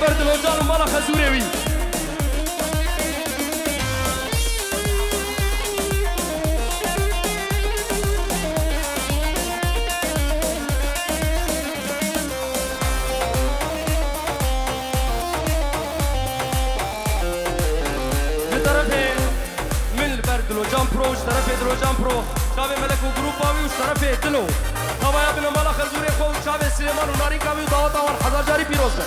برد الوجان ومالا خزوريوي دلوجان برو وش طرفي دلوجان برو شابي ملك وجروباوي وش طرفي دلو طبعا ابن مالا خزوري خو شابي سليمان ونارين كاوي ودعوة وان حزار جاري بيروزة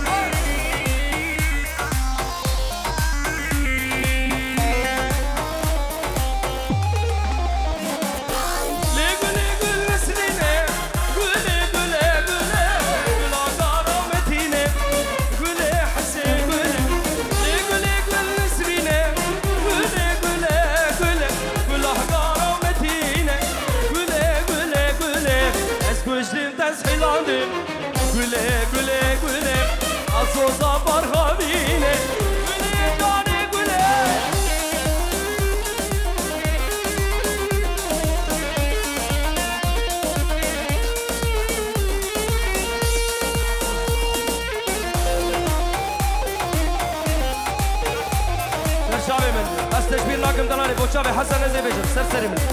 Güle güle güle Asoza barhavine Güle cani güle Şabe min Az teşbir nakım dalani bu şabe Hasan Ezebecim Serseri min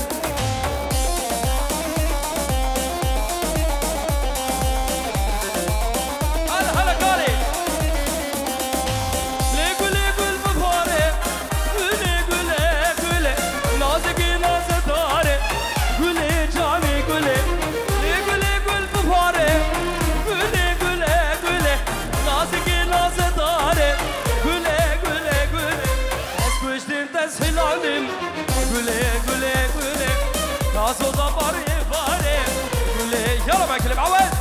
Güle güle güle Nasıl da bari Güle Yalla ما كلم عواد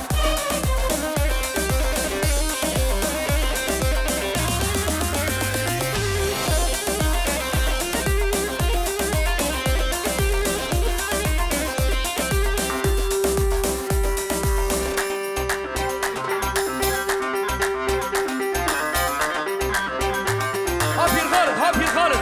هابي خالد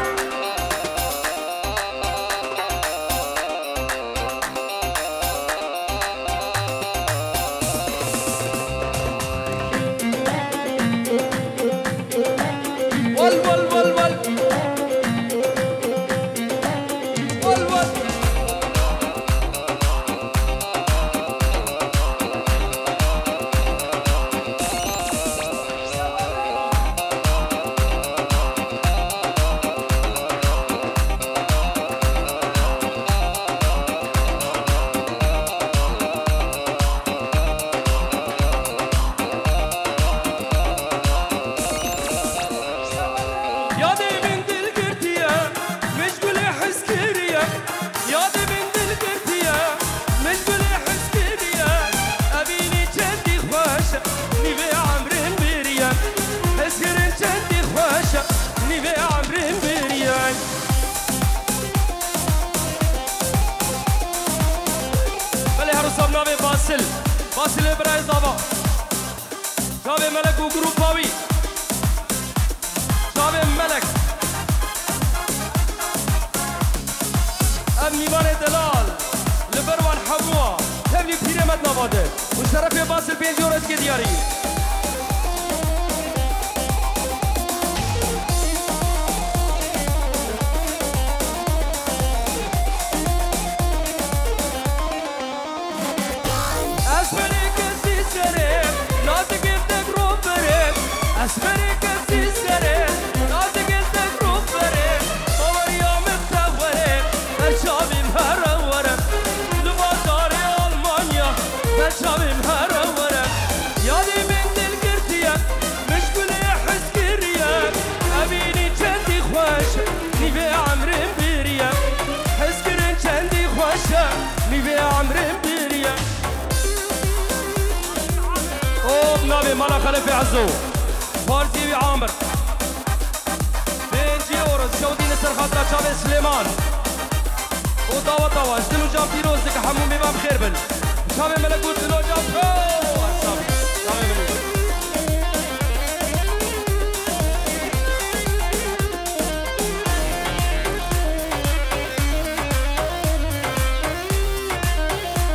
باسل برايز دابا شابي ملك وجروباوي شابي ملك ابني بان دلال لبروان حموا تبني بيرمت نباده وشرف باسل بينزورت كدياري أسمرك السيسرة نازك التجروب بري أول يوم التغوري الشعبي مهرورة لبازار ألمانيا الشعبي مهرورة يالي من القرتية مش كل يحس كريا أبيني جندي خواشة نبي عمري مبيريا حس كرين جندي خواشة نبي عمري مبيريا أوه نبي مالا خلفي عزو فارسي عامر بينجي أورز شودي نسر خاطرة شابي سليمان ودوا دوا اشتلو جام فيروز دك حموم بيبام خير بن شابي ملك ودلو جام شابي ملك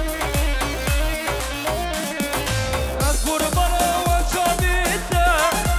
أصبر برا وشابي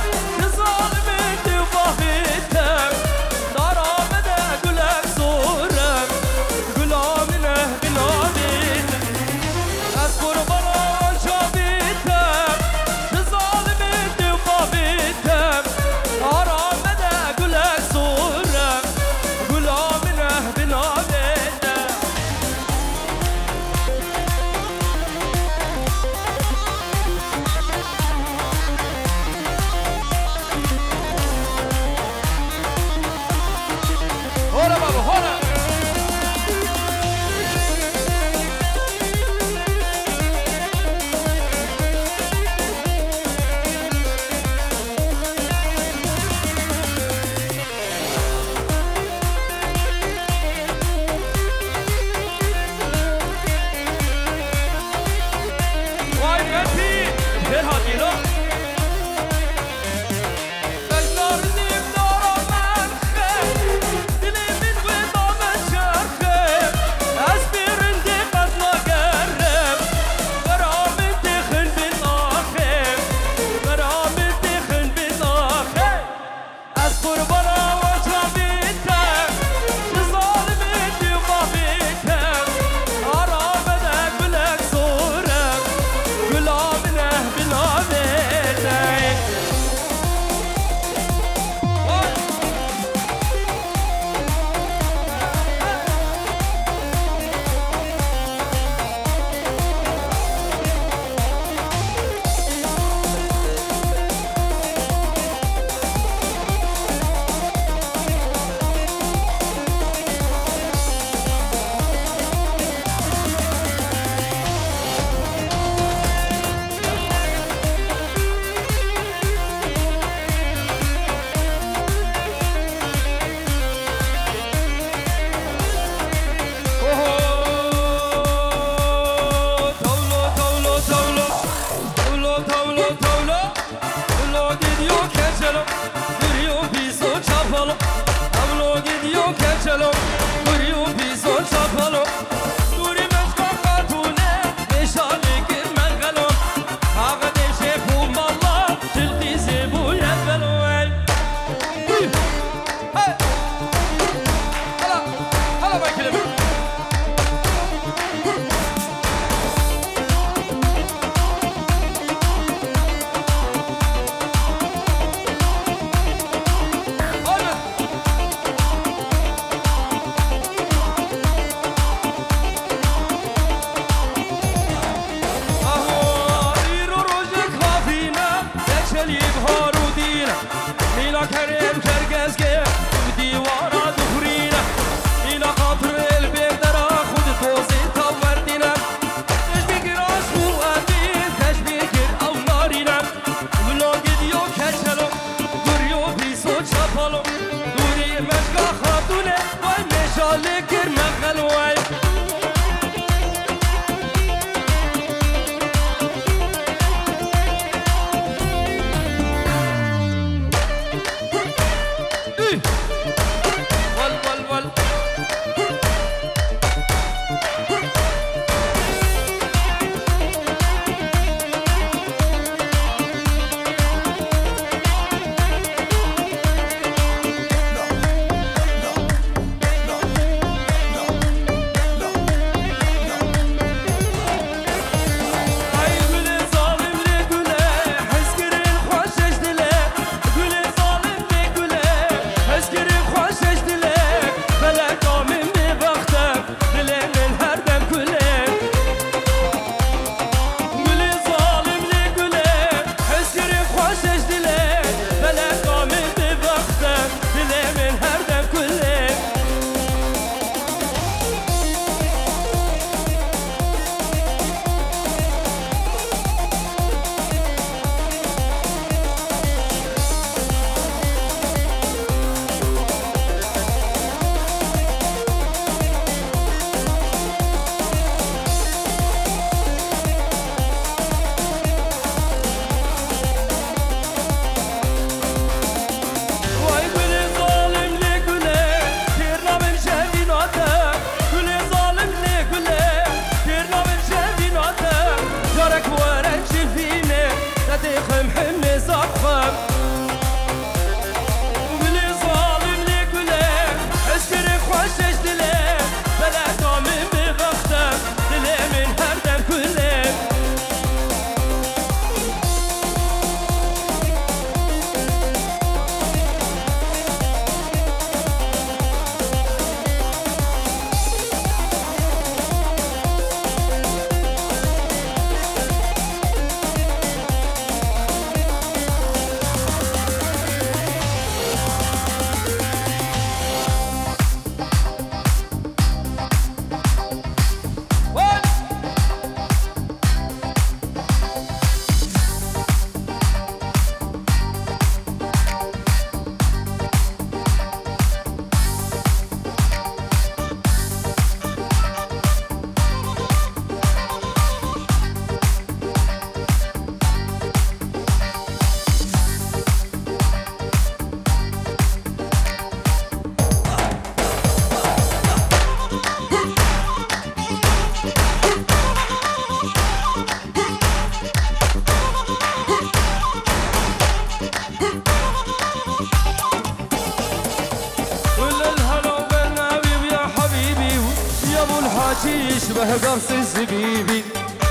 يشبه قرص الزبيبي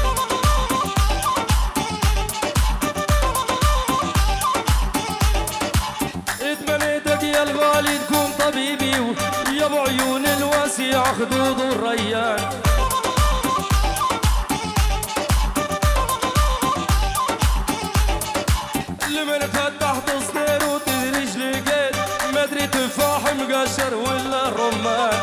اتمنيتك يا الغالي تكون طبيبي يا ابو عيون الواسع خدود الريان لمن فتحت صدير وتدريج لقيت مدري تفاح مقشر ولا الرمان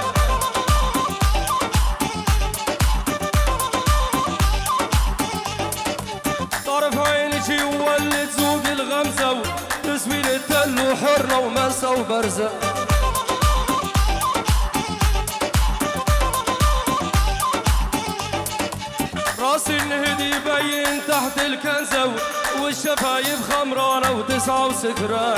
طرف عينك يولد سوق الغمزة وتسويل التل وحرة ومسا وبرزة راس النهدي يبين تحت الكنزة والشفايف خمرانة وتسعة وسكران.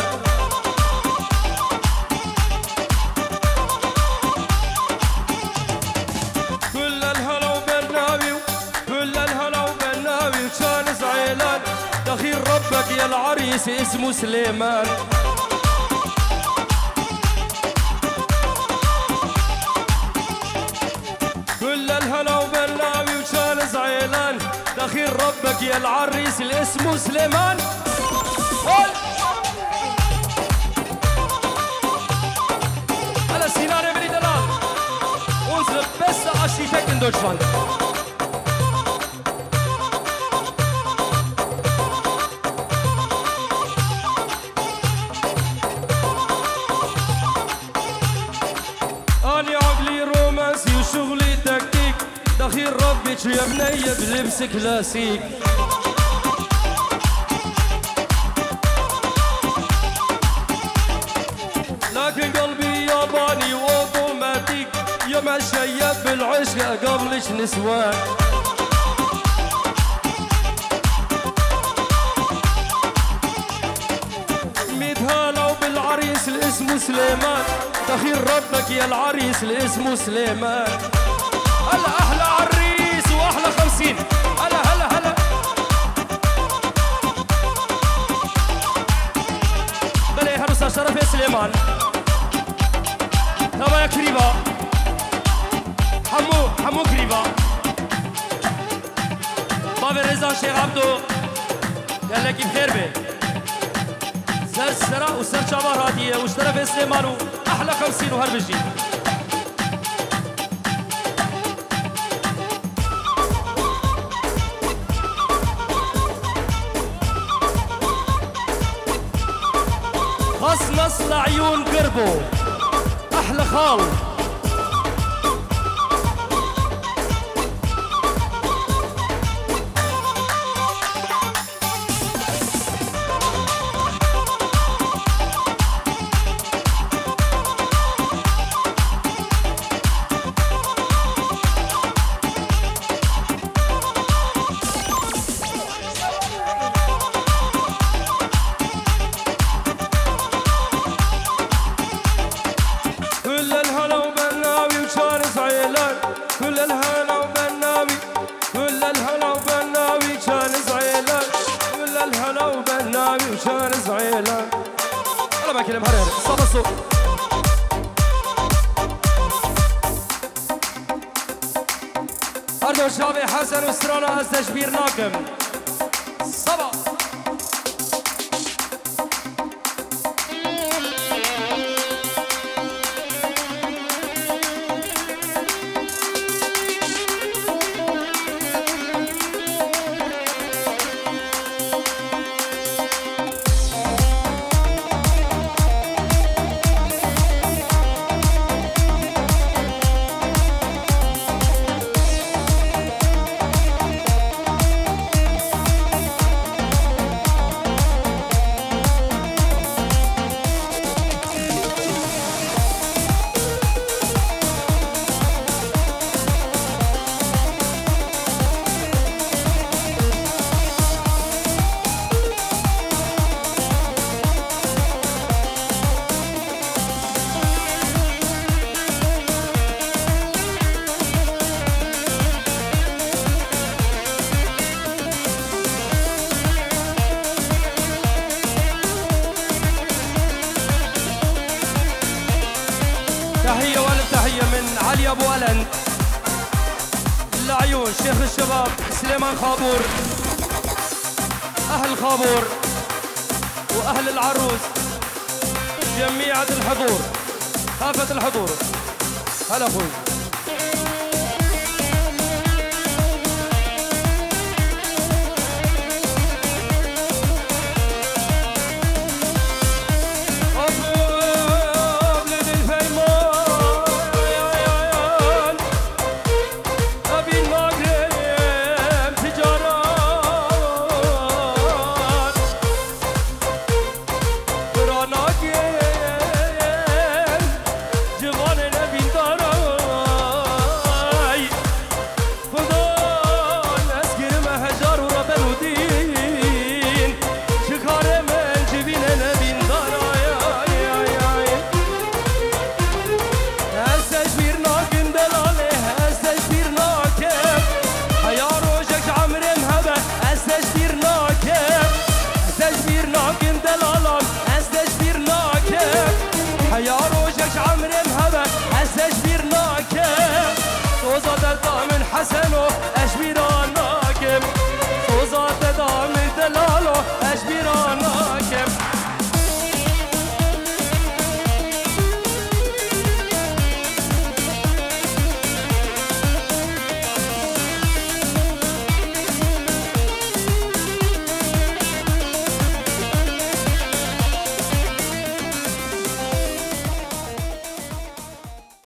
كل الهلا وبرناوي كل الهلا وبرناوي وكان زعيلان دخيل ربك يا العريس اسمه سليمان. كل الهلا وبرناوي وكان زعيلان دخيل ربك يا العريس اللي اسمه سليمان. هلا سيناريو بري دلال unsere beste Architekt in Deutschland. أنا عقلي رومانسي وشغلي تكتيك دخيل ربك يا بنية بلبس كلاسيك. لكن قلبي ياباني واوتوماتيك يا ما شيب بالعشق قبلش نسوان. ميت هلا وبالعريس اللي اسمه سليمان دخيل ربك يا العريس اللي اسمه سليمان. هلا احلى عريس واحلى 50. هلا هلا هلا بلي هرسة شرف يا سليمان. تبا يا كريبا حمو كريبا بابا رضا شيخ عبدو قال لك بخير به سر سرا وسر شابار هادية واشترف سليمان احلى 50 وهربجي. خص لعيون قربو احلى خال. كل الهلا وبرناوي كل الهلا وبرناوي كان زعيلان. كل الهلا وبرناوي وكان زعيلان. انا ما كلم هرير صب الصوت. أرجو شابي حسن وسترانا التشبير ناكم صبا. تحية والف تحية من علي أبو ألن العيون شيخ الشباب سليمان خابور أهل خابور وأهل العروس جميع الحضور كافة الحضور. هلا أخوي جوان نبین دارم والده من حسنه اشبيله